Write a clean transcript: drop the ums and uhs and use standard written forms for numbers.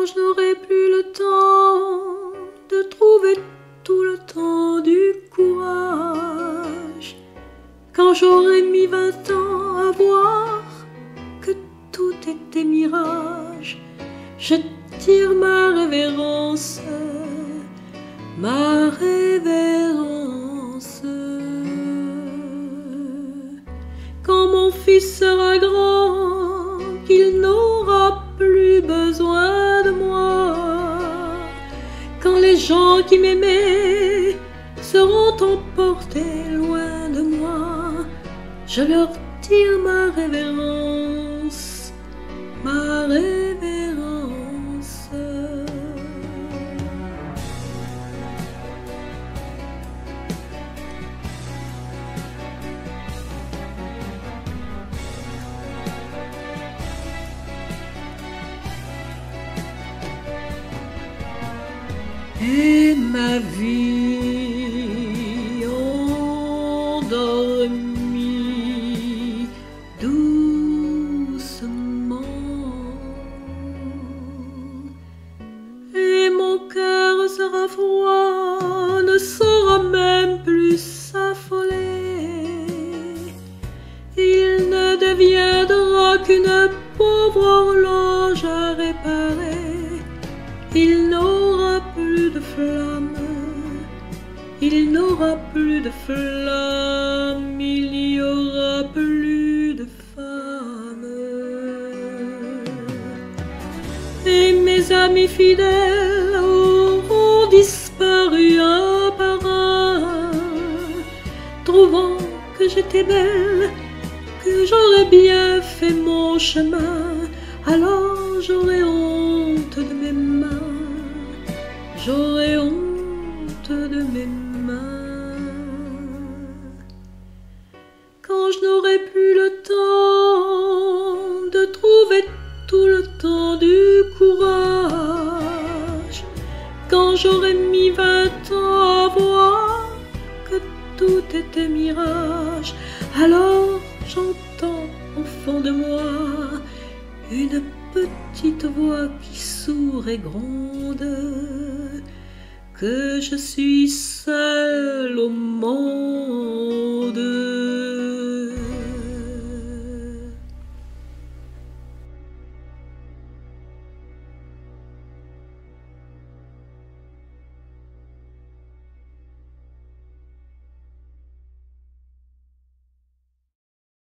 quand je n'aurai plus le temps de trouver tout le temps du courage, quand j'aurai mis 20 ans à voir que tout était mirage, je tire ma révérence, ma révérence. Quand mon fils sera grand, qu'il n'aura plus besoin de moi, quand les gens qui m'aimaient seront emportés loin de moi, je leur tire ma révérence, ma révérence. Et ma vie endormie doucement, et mon cœur sera froid, ne saura même plus s'affoler. Il ne deviendra qu'une pauvre horloge à réparer. Il n'aura plus de flamme, il n'aura plus de flamme, il n'y aura plus de femme. Et mes amis fidèles auront disparu un par un, trouvant que j'étais belle, que j'aurais bien fait mon chemin. Alors j'aurais honte de mes mains, j'aurais honte de mes mains. Quand je n'aurai plus le temps de trouver tout le temps du courage, quand j'aurai mis 20 ans à voir que tout était mirage, alors j'entends au fond de moi une petite voix qui sourd et gronde, que je suis seule au monde.